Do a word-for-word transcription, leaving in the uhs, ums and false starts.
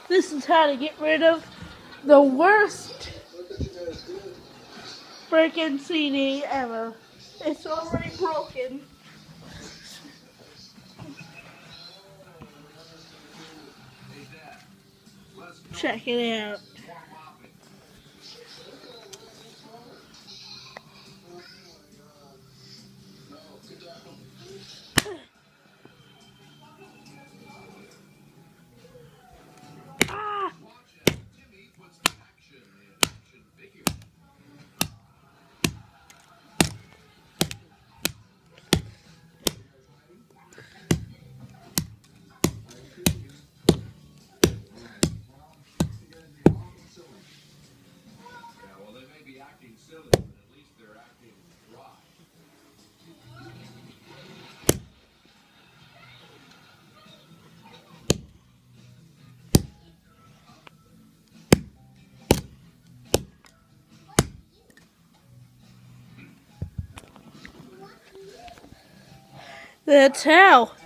This is how to get rid of the worst freaking C D ever. It's already broken. Check it out. Ah! That's how.